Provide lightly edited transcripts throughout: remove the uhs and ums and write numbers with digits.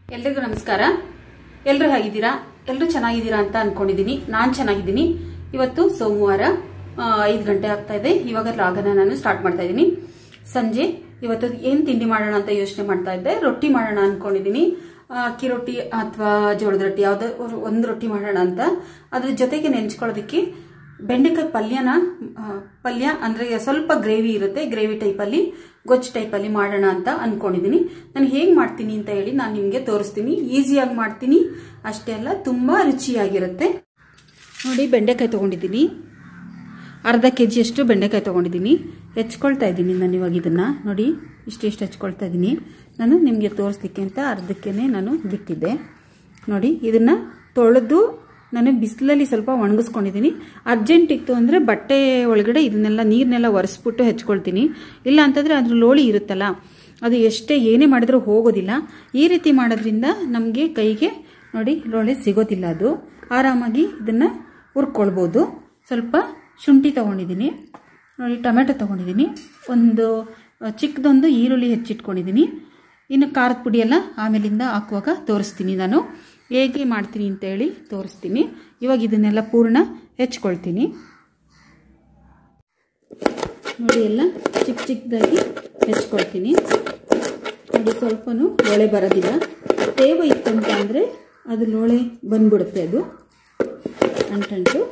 ಎಲ್ರಿಗೂ ನಮಸ್ಕಾರ. ಎಲ್ಲರೂ ಹೇಗಿದ್ದೀರಾ? ಎಲ್ಲರೂ ಚೆನ್ನಾಗಿದ್ದೀರಾ ಅಂತ ಅನ್ಕೊಂಡಿದ್ದೀನಿ. ನಾನು ಚೆನ್ನಾಗಿದ್ದೀನಿ. ಇವತ್ತು ಸೋಮವಾರ 5 ಗಂಟೆ ಆಗ್ತಾ ಇದೆ. ಇವಾಗ ರಾಗನ ನಾನು ಸ್ಟಾರ್ಟ್ ಮಾಡ್ತಾ ಇದ್ದೀನಿ. ಸಂಜೆ ಇವತ್ತು ಏನ್ ತಿಂಡಿ ಮಾಡೋಣ ಅಂತ ಯೋಚನೆ ಮಾಡ್ತಾ ಇದ್ದೆ. ರೊಟ್ಟಿ ಮಾಡೋಣ ಅನ್ಕೊಂಡಿದ್ದೀನಿ. ಅಕ್ಕಿ ರೊಟ್ಟಿ ಅಥವಾ ಜೋಳದ ರೊಟ್ಟಿ ಯಾವ್ದೋ ಒಂದು ರೊಟ್ಟಿ ಮಾಡೋಣ ಅಂತ. ಅದ್ರ ಜೊತೆಗೆ ನೆಂಚ್ಕೊಳ್ಳೋದಕ್ಕೆ ಬೆಂಡೆಕಾಯಿ ಪಲ್ಯ ಅಂದ್ರೆ ಸ್ವಲ್ಪ ಗ್ರೇವಿ ಇರುತ್ತೆ. ಗ್ರೇವಿ ಟೈಪಲ್ಲಿ ಗೊಜ್ಜು ಟೈಪಲ್ಲಿ ಮಾಡೋಣ ಅಂತ ಅನ್ಕೊಂಡಿದ್ದೀನಿ. ನಾನು ಹೇಗೆ ಮಾಡ್ತೀನಿ ಅಂತ ಹೇಳಿ ನಾನು ನಿಮಗೆ ತೋರಿಸ್ತೀನಿ. ಈಸಿಯಾಗಿ ಮಾಡ್ತೀನಿ, ಅಷ್ಟೇ ಅಲ್ಲ ತುಂಬಾ ರುಚಿಯಾಗಿರುತ್ತೆ. ನೋಡಿ, ಬೆಂಡೆಕಾಯಿ ತಗೊಂಡಿದ್ದೀನಿ. ಅರ್ಧ kg ಅಷ್ಟು ಬೆಂಡೆಕಾಯಿ ತಗೊಂಡಿದ್ದೀನಿ. ಹೆಚ್ಕೊಳ್ತಾ ಇದ್ದೀನಿ ನಾನು ಇವಾಗ. ಇದನ್ನ ನೋಡಿ, ಇಷ್ಟು ಹೆಚ್ಕೊಳ್ತಾ ಇದ್ದೀನಿ. ನಾನು ನಿಮಗೆ ತೋರಿಸ್ಲಿಕ್ಕೆ ಅಂತ ಅರ್ಧಕ್ಕೇನೆ ನಾನು ಬಿಟ್ಟಿದ್ದೆ. ನೋಡಿ, ಇದನ್ನ ತೊಳೆದು ನಾನು ಬಿಸಿಲಲ್ಲಿ ಸ್ವಲ್ಪ ಒಣಗಿಸ್ಕೊಂಡಿದ್ದೀನಿ. ಅರ್ಜೆಂಟ್ ಇತ್ತು ಅಂದರೆ ಬಟ್ಟೆ ಒಳಗಡೆ ಇದನ್ನೆಲ್ಲ ನೀರನ್ನೆಲ್ಲ ಒರೆಸ್ಬಿಟ್ಟು ಹೆಚ್ಕೊಳ್ತೀನಿ. ಇಲ್ಲ ಅಂತಂದರೆ ಅದ್ರ ಲೋಳಿ ಇರುತ್ತಲ್ಲ, ಅದು ಏನೇ ಮಾಡಿದ್ರೂ ಹೋಗೋದಿಲ್ಲ. ಈ ರೀತಿ ಮಾಡೋದ್ರಿಂದ ನಮಗೆ ಕೈಗೆ ನೋಡಿ ಲೋಳೆ ಸಿಗೋದಿಲ್ಲ. ಅದು ಆರಾಮಾಗಿ ಇದನ್ನು ಹುರ್ಕೊಳ್ಬೋದು. ಸ್ವಲ್ಪ ಶುಂಠಿ ತೊಗೊಂಡಿದ್ದೀನಿ. ನೋಡಿ, ಟೊಮೆಟೊ ತೊಗೊಂಡಿದ್ದೀನಿ. ಒಂದು ಚಿಕ್ಕದೊಂದು ಈರುಳ್ಳಿ ಹೆಚ್ಚಿಟ್ಕೊಂಡಿದ್ದೀನಿ. ಇನ್ನು ಖಾರದ ಪುಡಿ ಎಲ್ಲ ಆಮೇಲಿಂದ ಹಾಕುವಾಗ ತೋರಿಸ್ತೀನಿ. ನಾನು ಹೇಗೆ ಮಾಡ್ತೀನಿ ಅಂತ ಹೇಳಿ ತೋರಿಸ್ತೀನಿ. ಇವಾಗ ಇದನ್ನೆಲ್ಲ ಪೂರ್ಣ ಹೆಚ್ಕೊಳ್ತೀನಿ. ನೋಡಿ, ಎಲ್ಲ ಚಿಕ್ಕದಾಗಿ ಹೆಚ್ಕೊಳ್ತೀನಿ. ನೋಡಿ, ಸ್ವಲ್ಪನೂ ಲೋಳೆ ಬರೋದಿಲ್ಲ. ತೇವ ಇತ್ತಂತ ಅಂದರೆ ಅದು ಲೋಳೆ ಬಂದ್ಬಿಡುತ್ತೆ, ಅದು ಅಂಟಂಟು.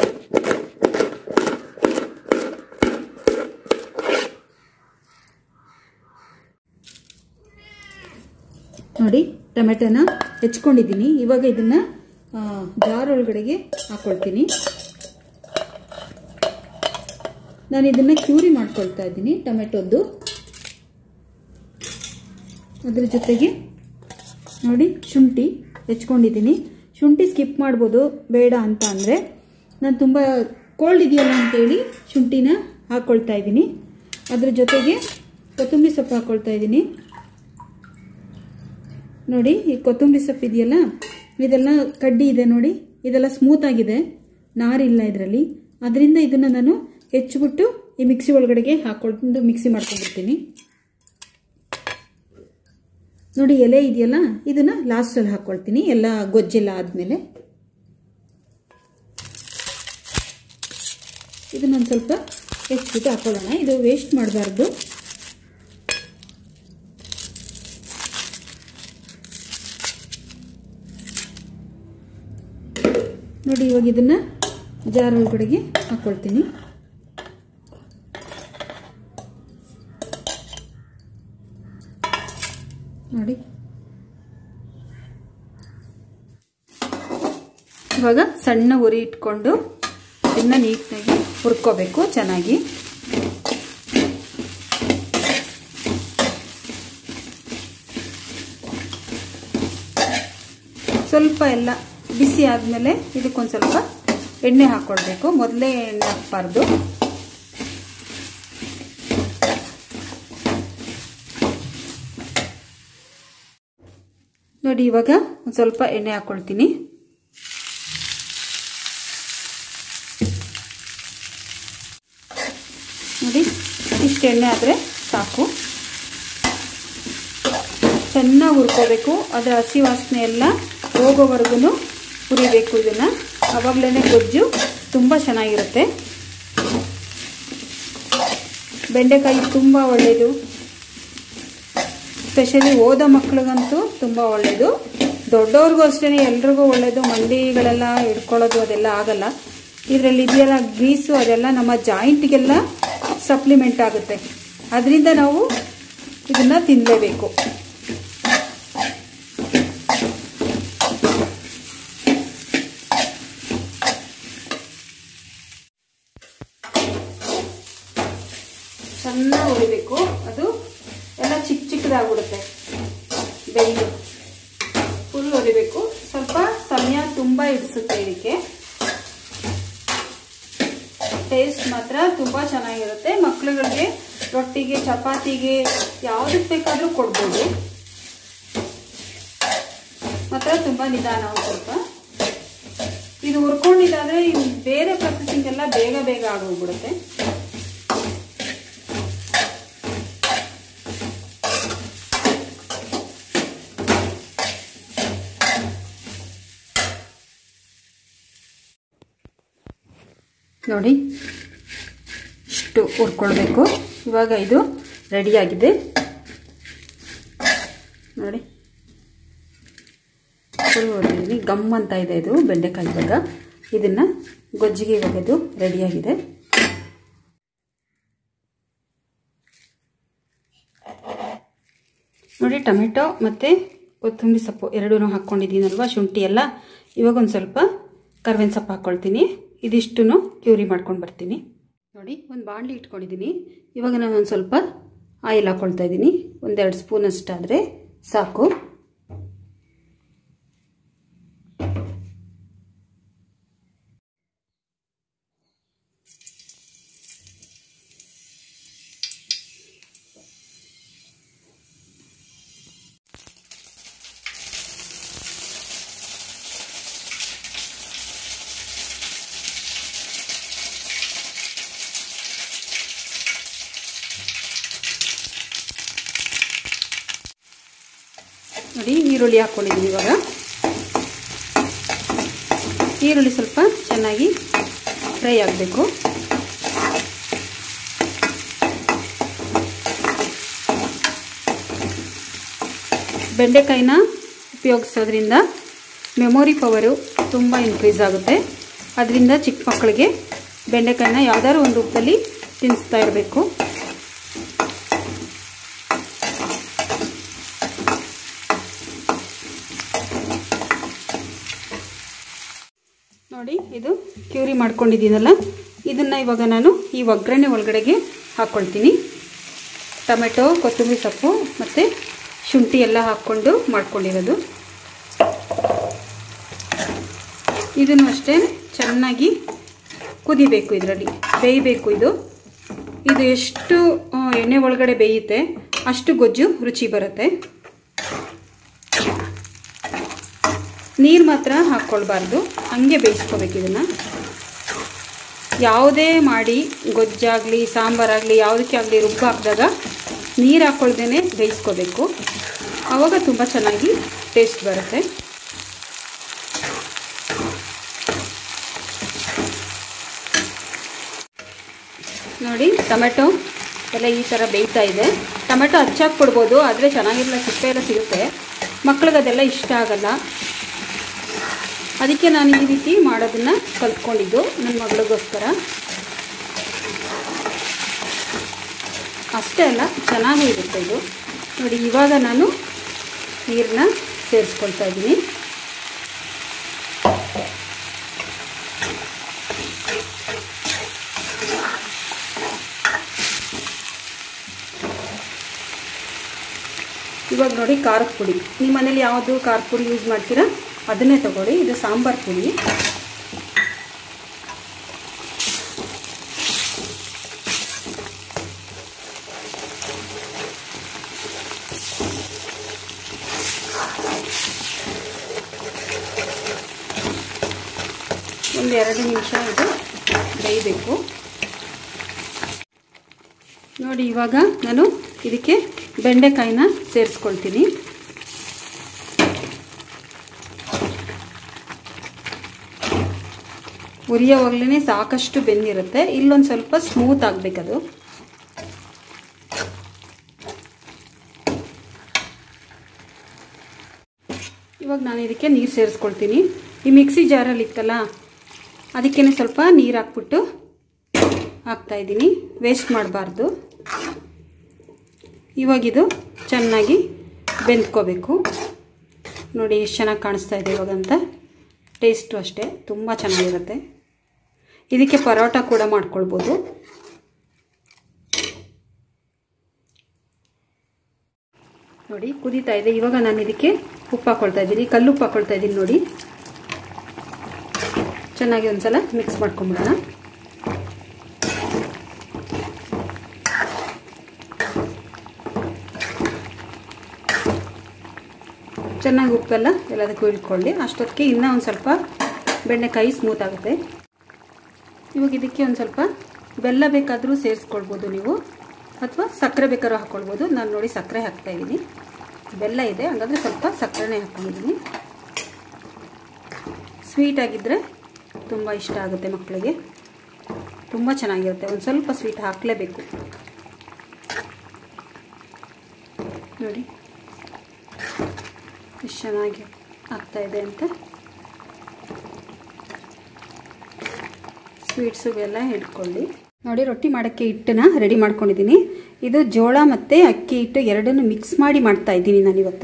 ನೋಡಿ, ಟೊಮೆಟೊನ ಹೆಚ್ಕೊಂಡಿದ್ದೀನಿ. ಇವಾಗ ಇದನ್ನ ಜಾರ್ ಒಳಗಡೆಗೆ ಹಾಕೊಳ್ತೀನಿ. ನಾನು ಇದನ್ನ ಕ್ಯೂರಿ ಮಾಡ್ಕೊಳ್ತಾ ಇದ್ದೀನಿ ಟೊಮೆಟೊದ್ದು. ಅದ್ರ ಜೊತೆಗೆ ನೋಡಿ, ಶುಂಠಿ ಹೆಚ್ಕೊಂಡಿದ್ದೀನಿ. ಶುಂಠಿ ಸ್ಕಿಪ್ ಮಾಡ್ಬೋದು, ಬೇಡ ಅಂತ ಅಂದರೆ. ನಾನು ತುಂಬ ಕೋಲ್ಡ್ ಇದೆಯಲ್ಲ ಅಂತೇಳಿ ಶುಂಠಿನ ಹಾಕ್ಕೊಳ್ತಾ ಇದ್ದೀನಿ. ಅದ್ರ ಜೊತೆಗೆ ಕೊತ್ತಂಬರಿ ಸೊಪ್ಪು ಹಾಕ್ಕೊಳ್ತಾ ಇದ್ದೀನಿ. ನೋಡಿ, ಈ ಕೊತ್ತಂಬರಿ ಸೊಪ್ಪು ಇದೆಯಲ್ಲ, ಇದೆಲ್ಲ ಕಡ್ಡಿ ಇದೆ ನೋಡಿ, ಇದೆಲ್ಲ ಸ್ಮೂತ್ ಆಗಿದೆ, ನಾರಿಲ್ಲ ಇದರಲ್ಲಿ. ಅದರಿಂದ ಇದನ್ನು ನಾನು ಹೆಚ್ಚಿಬಿಟ್ಟು ಈ ಮಿಕ್ಸಿ ಒಳಗಡೆಗೆ ಹಾಕ್ಕೊಂಡು ಮಿಕ್ಸಿ ಮಾಡ್ಕೊಂಡ್ಬಿಡ್ತೀನಿ. ನೋಡಿ, ಎಲೆ ಇದೆಯಲ್ಲ, ಇದನ್ನು ಲಾಸ್ಟಲ್ಲಿ ಹಾಕ್ಕೊಳ್ತೀನಿ, ಎಲ್ಲ ಗೊಜ್ಜೆಲ್ಲ ಆದಮೇಲೆ. ಇದನ್ನೊಂದು ಸ್ವಲ್ಪ ಹೆಚ್ಚಿಬಿಟ್ಟು ಹಾಕೊಳ್ಳೋಣ. ಇದು ವೇಸ್ಟ್ ಮಾಡಬಾರ್ದು. ನೋಡಿ, ಇವಾಗ ಇದನ್ನ ಜಾರ್ ಒಳಗಡೆಗೆ ಹಾಕ್ಕೊಳ್ತೀನಿ. ನೋಡಿ, ಇವಾಗ ಸಣ್ಣ ಉರಿ ಇಟ್ಕೊಂಡು ಇದನ್ನ ನೀಟಾಗಿ ಹುರ್ಕೋಬೇಕು ಚೆನ್ನಾಗಿ. ಸ್ವಲ್ಪ ಎಲ್ಲ ಬಿಸಿ ಆದಮೇಲೆ ಇದಕ್ಕೊಂದು ಸ್ವಲ್ಪ ಎಣ್ಣೆ ಹಾಕ್ಕೊಳ್ಬೇಕು. ಮೊದಲೇ ಎಣ್ಣೆ ಹಾಕಬಾರ್ದು. ನೋಡಿ, ಇವಾಗ ಒಂದು ಸ್ವಲ್ಪ ಎಣ್ಣೆ ಹಾಕ್ಕೊಳ್ತೀನಿ. ನೋಡಿ, ಇಷ್ಟು ಎಣ್ಣೆ ಆದರೆ ಸಾಕು. ಚೆನ್ನಾಗಿ ಹುರ್ಕೋಬೇಕು. ಅದರ ಹಸಿ ವಾಸನೆ ಎಲ್ಲ ಹೋಗೋವರೆಗೂ ಹುರಿಬೇಕು ಇದನ್ನು. ಆವಾಗಲೇ ಗೊಜ್ಜು ತುಂಬ ಚೆನ್ನಾಗಿರುತ್ತೆ. ಬೆಂಡೆಕಾಯಿ ತುಂಬ ಒಳ್ಳೆಯದು. ಸ್ಪೆಷಲಿ ಓದೋ ಮಕ್ಕಳಿಗಂತೂ ತುಂಬ ಒಳ್ಳೆಯದು. ದೊಡ್ಡವ್ರಿಗೂ ಅಷ್ಟೇ, ಎಲ್ರಿಗೂ ಒಳ್ಳೆಯದು. ಮಂಡಿಗಳೆಲ್ಲ ಹಿಡ್ಕೊಳ್ಳೋದು ಅದೆಲ್ಲ ಆಗಲ್ಲ. ಇದರಲ್ಲಿ ಇದೆಯಲ್ಲ ಗ್ರೀಸು, ಅದೆಲ್ಲ ನಮ್ಮ ಜಾಯಿಂಟ್ಗೆಲ್ಲ ಸಪ್ಲಿಮೆಂಟ್ ಆಗುತ್ತೆ. ಅದರಿಂದ ನಾವು ಇದನ್ನು ತಿನ್ನಲೇಬೇಕು. ಚೆನ್ನಾಗಿ ಹುರಿಬೇಕು. ಅದು ಎಲ್ಲ ಚಿಕ್ಕದಾಗ್ಬಿಡುತ್ತೆ. ಬೆಂದು ಫುಲ್ ಹುರಿಬೇಕು. ಸ್ವಲ್ಪ ಸಮಯ ತುಂಬ ಹಿಡಿಸುತ್ತೆ ಇದಕ್ಕೆ. ಟೇಸ್ಟ್ ಮಾತ್ರ ತುಂಬ ಚೆನ್ನಾಗಿರುತ್ತೆ. ಮಕ್ಕಳುಗಳಿಗೆ ರೊಟ್ಟಿಗೆ, ಚಪಾತಿಗೆ, ಯಾವುದಕ್ಕೆ ಬೇಕಾದರೂ ಕೊಡ್ಬೋದು. ಮಾತ್ರ ತುಂಬ ನಿಧಾನ. ಸ್ವಲ್ಪ ಇದು ಹುರ್ಕೊಂಡಿದ್ದಾದ್ರೆ ಬೇರೆ ಪ್ರೊಸೆಸಿಂಗ್ ಎಲ್ಲ ಬೇಗ ಆಗೋಗ್ಬಿಡುತ್ತೆ. ನೋಡಿ ಇಷ್ಟು ಹುರ್ಕೊಳ್ಬೇಕು. ಇವಾಗ ಇದು ರೆಡಿಯಾಗಿದೆ ನೋಡಿ. ಫುಲ್ ಹೊಡೆದಿದ್ದೀನಿ, ಗಮ್ ಅಂತ ಇದೆ ಇದು ಬೆಂಡೆಕಾಯಿ. ಇವಾಗ ಇದನ್ನು ಗೊಜ್ಜಿಗೆ ಇವಾಗ ಇದು ರೆಡಿಯಾಗಿದೆ. ನೋಡಿ ಟೊಮೆಟೊ ಮತ್ತು ಕೊತ್ತಂಬರಿ ಸೊಪ್ಪು ಎರಡೂ ಹಾಕ್ಕೊಂಡಿದ್ದೀನಲ್ವ, ಶುಂಠಿ ಎಲ್ಲ. ಇವಾಗ ಒಂದು ಸ್ವಲ್ಪ ಕರ್ಬೇವಿನ ಸೊಪ್ಪು ಹಾಕ್ಕೊಳ್ತೀನಿ. ಇದಿಷ್ಟು ಕ್ಯೂರಿ ಮಾಡ್ಕೊಂಡು ಬರ್ತೀನಿ. ನೋಡಿ ಒಂದು ಬಾಣಲಿ ಇಟ್ಕೊಂಡಿದ್ದೀನಿ. ಇವಾಗ ನಾನು ಒಂದು ಸ್ವಲ್ಪ ಆಯಿಲ್ ಹಾಕ್ಕೊಳ್ತಾ ಇದ್ದೀನಿ. 1-2 ಸ್ಪೂನ್ ಅಷ್ಟಾದರೆ ಸಾಕು. ನೋಡಿ ಈರುಳ್ಳಿ ಹಾಕ್ಕೊಂಡಿದ್ದೀನಿ. ಇವಾಗ ಈರುಳ್ಳಿ ಸ್ವಲ್ಪ ಚೆನ್ನಾಗಿ ಫ್ರೈ ಆಗಬೇಕು. ಬೆಂಡೆಕಾಯಿನ ಉಪಯೋಗಿಸೋದ್ರಿಂದ ಮೆಮೊರಿ ಪವರು ತುಂಬ ಇನ್ಕ್ರೀಸ್ ಆಗುತ್ತೆ. ಅದರಿಂದ ಚಿಕ್ಕ ಮಕ್ಕಳಿಗೆ ಬೆಂಡೆಕಾಯಿನ ಯಾವುದಾದ್ರು ಒಂದು ರೂಪದಲ್ಲಿ ತಿನ್ನಿಸ್ತಾ ಇರಬೇಕು. ನೋಡಿ ಇದು ಕ್ಯೂರಿ ಮಾಡ್ಕೊಂಡಿದ್ದೀನಲ್ಲ, ಇದನ್ನು ಇವಾಗ ನಾನು ಈ ಒಗ್ಗರಣೆ ಒಳಗಡೆಗೆ ಹಾಕ್ಕೊಳ್ತೀನಿ. ಟೊಮೆಟೊ, ಕೊತ್ತಂಬರಿ ಸೊಪ್ಪು ಮತ್ತು ಶುಂಠಿ ಎಲ್ಲ ಹಾಕ್ಕೊಂಡು ಮಾಡ್ಕೊಂಡಿರೋದು. ಇದನ್ನು ಅಷ್ಟೇ ಚೆನ್ನಾಗಿ ಕುದಿಬೇಕು, ಇದರಲ್ಲಿ ಬೇಯಬೇಕು. ಇದು ಎಷ್ಟು ಎಣ್ಣೆ ಒಳಗಡೆ ಬೇಯುತ್ತೆ ಅಷ್ಟು ಗೊಜ್ಜು ರುಚಿ ಬರುತ್ತೆ. ನೀರು ಮಾತ್ರ ಹಾಕ್ಕೊಳ್ಬಾರ್ದು, ಹಂಗೆ ಬೇಯಿಸ್ಕೋಬೇಕು. ಇದನ್ನು ಯಾವುದೇ ಮಾಡಿ ಗೊಜ್ಜಾಗಲಿ ಸಾಂಬಾರಾಗಲಿ ಯಾವುದಕ್ಕೆ ಆಗಲಿ ರುಬ್ಬು ಹಾಕಿದಾಗ ನೀರು ಹಾಕ್ಕೊಳ್ದೇ ಬೇಯಿಸ್ಕೋಬೇಕು. ಆವಾಗ ತುಂಬ ಚೆನ್ನಾಗಿ ಟೇಸ್ಟ್ ಬರುತ್ತೆ. ನೋಡಿ ಟೊಮೆಟೊ ಎಲ್ಲ ಈ ಥರ ಬೇಯ್ತಾ ಇದೆ. ಟೊಮೆಟೊ ಹಚ್ಚಾಕಿ ಕೊಡ್ಬೋದು, ಆದರೆ ಚೆನ್ನಾಗಿರಲ್ಲ, ಸಿಪ್ಪೆ ಎಲ್ಲ ಸಿಗುತ್ತೆ. ಮಕ್ಳಿಗೆ ಅದೆಲ್ಲ ಇಷ್ಟ ಆಗಲ್ಲ. ಅದಕ್ಕೆ ನಾನು ಈ ರೀತಿ ಮಾಡೋದನ್ನು ಕಲ್ತ್ಕೊಂಡಿದ್ದು ನನ್ನ ಮಗಳಿಗೋಸ್ಕರ. ಅಷ್ಟೇ ಅಲ್ಲ, ಚೆನ್ನಾಗೂ ಇರುತ್ತೆ ಇದು. ನೋಡಿ ಇವಾಗ ನಾನು ನೀರನ್ನ ಸೇರಿಸ್ಕೊಳ್ತಾ ಇದ್ದೀನಿ. ಇವಾಗ ನೋಡಿ ಖಾರದ ಪುಡಿ, ನಿಮ್ಮ ಮನೇಲಿ ಯಾವುದು ಖಾರದ ಪುಡಿ ಯೂಸ್ ಮಾಡ್ತೀರಾ ಅದನ್ನೇ ತಗೊಳ್ಳಿ. ಇದು ಸಾಂಬಾರ್ ಪುಡಿ. ಒಂದು 2 ನಿಮಿಷ ಇದು ಬೇಯಬೇಕು. ನೋಡಿ ಇವಾಗ ನಾನು ಇದಕ್ಕೆ ಬೆಂಡೆಕಾಯಿನ ಸೇರಿಸ್ಕೊಳ್ತೀನಿ. ಉರಿಯೋವಾಗಲೇ ಸಾಕಷ್ಟು ಬೆಂದಿರುತ್ತೆ. ಇಲ್ಲೊಂದು ಸ್ವಲ್ಪ ಸ್ಮೂತ್ ಆಗಬೇಕದು. ಇವಾಗ ನಾನು ಇದಕ್ಕೆ ನೀರು ಸೇರಿಸ್ಕೊಳ್ತೀನಿ. ಈ ಮಿಕ್ಸಿ ಜಾರಲ್ಲಿ ಇತ್ತಲ್ಲ ಅದಕ್ಕೇ ಸ್ವಲ್ಪ ನೀರು ಹಾಕ್ಬಿಟ್ಟು ಹಾಕ್ತಾಯಿದ್ದೀನಿ, ವೇಸ್ಟ್ ಮಾಡಬಾರ್ದು. ಇವಾಗಿದು ಚೆನ್ನಾಗಿ ಬೆಂದ್ಕೋಬೇಕು. ನೋಡಿ ಎಷ್ಟು ಚೆನ್ನಾಗಿ ಕಾಣಿಸ್ತಾ ಇದೆ ಇವಾಗಂತ. ಟೇಸ್ಟು ಅಷ್ಟೇ ತುಂಬ ಚೆನ್ನಾಗಿರುತ್ತೆ. ಇದಕ್ಕೆ ಪರೋಟ ಕೂಡ ಮಾಡ್ಕೊಳ್ಬೋದು. ನೋಡಿ ಕುದೀತಾ ಇದೆ. ಇವಾಗ ನಾನು ಇದಕ್ಕೆ ಉಪ್ಪು ಹಾಕ್ಕೊಳ್ತಾ ಇದ್ದೀನಿ, ಕಲ್ಲುಪ್ಪು ಹಾಕ್ಕೊಳ್ತಾ ಇದ್ದೀನಿ. ನೋಡಿ ಚೆನ್ನಾಗಿ ಒಂದ್ಸಲ ಮಿಕ್ಸ್ ಮಾಡ್ಕೊಂಬಿಡೋಣ. ಚೆನ್ನಾಗಿ ಉಪ್ಪೆಲ್ಲ ಎಲ್ಲದಕ್ಕೂ ಇಟ್ಕೊಳ್ಳಿ. ಅಷ್ಟೊತ್ತಿಗೆ ಇನ್ನೂ ಒಂದು ಸ್ವಲ್ಪ ಬೆಂಡೆಕಾಯಿ ಸ್ಮೂತ್ ಆಗುತ್ತೆ. ಇವಾಗ ಇದಕ್ಕೆ ಒಂದು ಸ್ವಲ್ಪ ಬೆಲ್ಲ ಬೇಕಾದರೂ ಸೇರಿಸ್ಕೊಳ್ಬೋದು ನೀವು, ಅಥವಾ ಸಕ್ಕರೆ ಬೇಕಾದ್ರೂ ಹಾಕ್ಕೊಳ್ಬೋದು. ನಾನು ನೋಡಿ ಸಕ್ಕರೆ ಹಾಕ್ತಾಯಿದ್ದೀನಿ. ಬೆಲ್ಲ ಇದೆ ಹಾಗಾದರೆ ಸ್ವಲ್ಪ ಸಕ್ಕರೆನೇ ಹಾಕ್ಕೊಂಡಿದ್ದೀನಿ. ಸ್ವೀಟ್ ಆಗಿದ್ದರೆ ತುಂಬ ಇಷ್ಟ ಆಗುತ್ತೆ ಮಕ್ಕಳಿಗೆ. ತುಂಬ ಚೆನ್ನಾಗಿರುತ್ತೆ. ಒಂದು ಸ್ವಲ್ಪ ಸ್ವೀಟ್ ಹಾಕಲೇಬೇಕು. ನೋಡಿ ಎಷ್ಟು ಚೆನ್ನಾಗಿ ಆಗ್ತಾಯಿದೆ ಅಂತ. ಸ್ವೀಟ್ಸುಗೆಲ್ಲ ಇಟ್ಕೊಳ್ಳಿ. ನೋಡಿ ರೊಟ್ಟಿ ಮಾಡೋಕ್ಕೆ ಹಿಟ್ಟನ್ನ ರೆಡಿ ಮಾಡ್ಕೊಂಡಿದ್ದೀನಿ. ಇದು ಜೋಳ ಮತ್ತು ಅಕ್ಕಿ ಹಿಟ್ಟು ಎರಡನ್ನು ಮಿಕ್ಸ್ ಮಾಡಿ ಮಾಡ್ತಾ ಇದ್ದೀನಿ ನಾನಿವತ್ತು.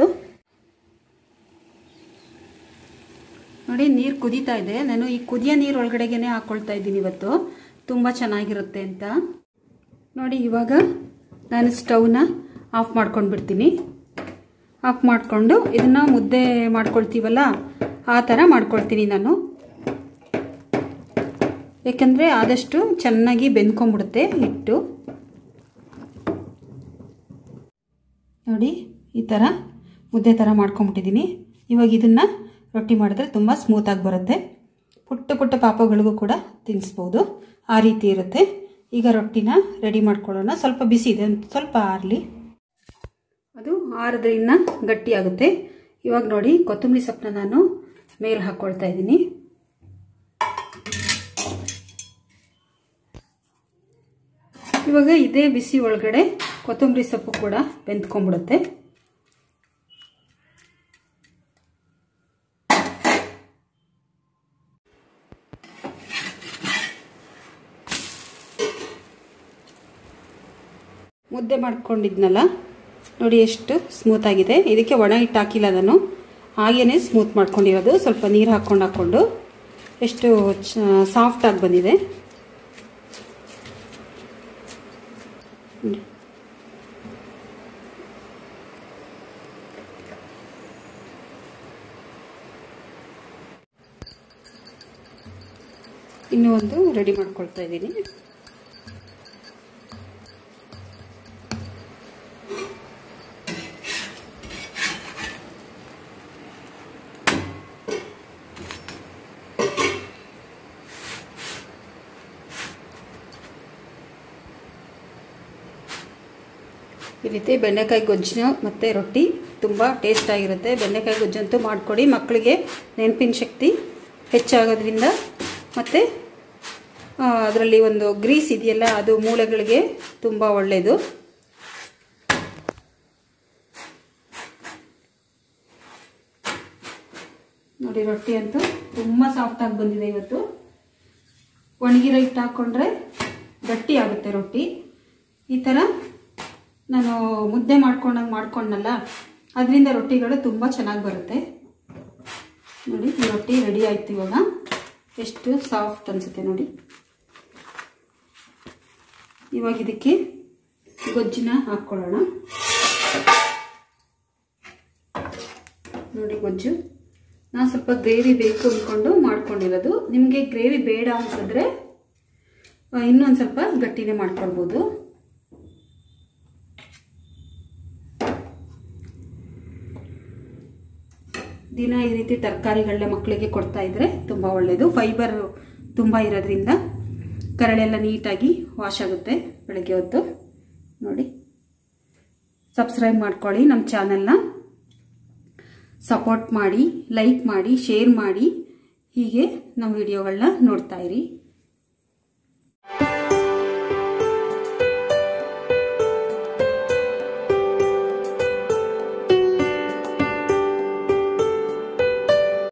ನೋಡಿ ನೀರು ಕುದೀತಾ ಇದೆ. ನಾನು ಈ ಕುದಿಯೋ ನೀರು ಒಳಗಡೆಗೆ ಹಾಕ್ಕೊಳ್ತಾ ಇದ್ದೀನಿ ಇವತ್ತು, ತುಂಬ ಚೆನ್ನಾಗಿರುತ್ತೆ ಅಂತ. ನೋಡಿ ಇವಾಗ ನಾನು ಸ್ಟವ್ನ ಆಫ್ ಮಾಡ್ಕೊಂಡು ಬಿಡ್ತೀನಿ. ಆಫ್ ಮಾಡಿಕೊಂಡು ಇದನ್ನು ಮುದ್ದೆ ಮಾಡ್ಕೊಳ್ತೀವಲ್ಲ ಆ ಥರ ಮಾಡ್ಕೊಳ್ತೀನಿ ನಾನು. ಯಾಕಂದರೆ ಆದಷ್ಟು ಚೆನ್ನಾಗಿ ಬೆಂದ್ಕೊಂಡ್ಬಿಡುತ್ತೆ ಹಿಟ್ಟು. ನೋಡಿ ಈ ಥರ ಮುದ್ದೆ ಥರ ಮಾಡ್ಕೊಂಬಿಟ್ಟಿದ್ದೀನಿ. ಇವಾಗ ಇದನ್ನು ರೊಟ್ಟಿ ಮಾಡಿದ್ರೆ ತುಂಬ ಸ್ಮೂತಾಗಿ ಬರುತ್ತೆ. ಪುಟ್ಟ ಪುಟ್ಟ ಪಾಪಗಳಿಗೂ ಕೂಡ ತಿನ್ನಿಸ್ಬೋದು, ಆ ರೀತಿ ಇರುತ್ತೆ. ಈಗ ರೊಟ್ಟಿನ ರೆಡಿ ಮಾಡ್ಕೊಳ್ಳೋಣ. ಸ್ವಲ್ಪ ಬಿಸಿ ಇದೆ, ಸ್ವಲ್ಪ ಆರಲಿ. ಅದು ಆರಿದ್ರೆ ಇನ್ನು ಗಟ್ಟಿಯಾಗುತ್ತೆ. ಇವಾಗ ನೋಡಿ ಕೊತ್ತಂಬರಿ ಸೊಪ್ಪನ್ನ ನಾನು ಮೇಲೆ ಹಾಕ್ಕೊಳ್ತಾ ಇದ್ದೀನಿ. ಇವಾಗ ಇದೇ ಬಿಸಿ ಒಳಗಡೆ ಕೊತ್ತಂಬರಿ ಸೊಪ್ಪು ಕೂಡ ಬೆಂದ್ಕೊಂಡ್ಬಿಡುತ್ತೆ. ಮುದ್ದೆ ಮಾಡ್ಕೊಂಡಿದ್ನಲ್ಲ ನೋಡಿ ಎಷ್ಟು ಸ್ಮೂತ್ ಆಗಿದೆ. ಇದಕ್ಕೆ ಒಣ ಹಿಟ್ಟು ಹಾಕಿಲ್ಲ ನಾನು, ಹಾಗೇನೆ ಸ್ಮೂತ್ ಮಾಡ್ಕೊಂಡಿರೋದು. ಸ್ವಲ್ಪ ನೀರು ಹಾಕ್ಕೊಂಡು ಎಷ್ಟು ಸಾಫ್ಟಾಗಿ ಬಂದಿದೆ. ಇನ್ನೂ ಒಂದು ರೆಡಿ ಮಾಡ್ಕೊಳ್ತಾ ಇದ್ದೀನಿ. ಈ ರೀತಿ ಬೆಂಡೆಕಾಯಿ ಗೊಜ್ಜು ಮತ್ತು ರೊಟ್ಟಿ ತುಂಬ ಟೇಸ್ಟ್ ಆಗಿರುತ್ತೆ. ಬೆಂಡೆಕಾಯಿ ಗೊಜ್ಜಂತೂ ಮಾಡಿಕೊಡಿ, ಮಕ್ಕಳಿಗೆ ನೆನಪಿನ ಶಕ್ತಿ ಹೆಚ್ಚಾಗೋದ್ರಿಂದ ಮತ್ತು ಅದರಲ್ಲಿ ಒಂದು ಗ್ರೀಸ್ ಇದೆಯಲ್ಲ ಅದು ಮೂಳೆಗಳಿಗೆ ತುಂಬ ಒಳ್ಳೆಯದು. ನೋಡಿ ರೊಟ್ಟಿ ಅಂತೂ ತುಂಬ ಸಾಫ್ಟಾಗಿ ಬಂದಿದೆ ಇವತ್ತು. ಒಣಗಿರೋ ಹಿಟ್ಟು ಹಾಕ್ಕೊಂಡ್ರೆ ಗಟ್ಟಿ ಆಗುತ್ತೆ ರೊಟ್ಟಿ. ಈ ಥರ ನಾನು ಮುದ್ದೆ ಮಾಡ್ಕೊಂಡಲ್ಲ ಅದರಿಂದ ರೊಟ್ಟಿಗಳು ತುಂಬ ಚೆನ್ನಾಗಿ ಬರುತ್ತೆ. ನೋಡಿ ಈ ರೊಟ್ಟಿ ರೆಡಿ ಆಯ್ತು. ಇವಾಗ ಎಷ್ಟು ಸಾಫ್ಟ್ ಅನಿಸುತ್ತೆ ನೋಡಿ. ಇವಾಗ ಇದಕ್ಕೆ ಗೊಜ್ಜನ್ನ ಹಾಕ್ಕೊಳ್ಳೋಣ. ನೋಡಿ ಗೊಜ್ಜು ನಾನು ಸ್ವಲ್ಪ ಗ್ರೇವಿ ಬೇಕು ಅಂದ್ಕೊಂಡು ಮಾಡ್ಕೊಂಡಿರೋದು. ನಿಮಗೆ ಗ್ರೇವಿ ಬೇಡ ಅನ್ಸಿದ್ರೆ ಇನ್ನೊಂದು ಸ್ವಲ್ಪ ಗಟ್ಟಿನೇ ಮಾಡ್ಕೊಳ್ಬೋದು. ದಿನ ಈ ರೀತಿ ತರಕಾರಿಗಳನ್ನ ಮಕ್ಕಳಿಗೆ ಕೊಡ್ತಾ ಇದ್ರೆ ತುಂಬ ಒಳ್ಳೆಯದು. ಫೈಬರ್ ತುಂಬ ಇರೋದ್ರಿಂದ ಕರಳೆಲ್ಲ ನೀಟಾಗಿ ವಾಶ್ ಆಗುತ್ತೆ ಬೆಳಗ್ಗೆ ಹೊತ್ತು. ನೋಡಿ ಸಬ್ಸ್ಕ್ರೈಬ್ ಮಾಡ್ಕೊಳ್ಳಿ, ನಮ್ಮ ಚಾನಲ್ನ ಸಪೋರ್ಟ್ ಮಾಡಿ, ಲೈಕ್ ಮಾಡಿ, ಶೇರ್ ಮಾಡಿ. ಹೀಗೆ ನಮ್ಮ ವಿಡಿಯೋಗಳನ್ನ ನೋಡ್ತಾ ಇರಿ.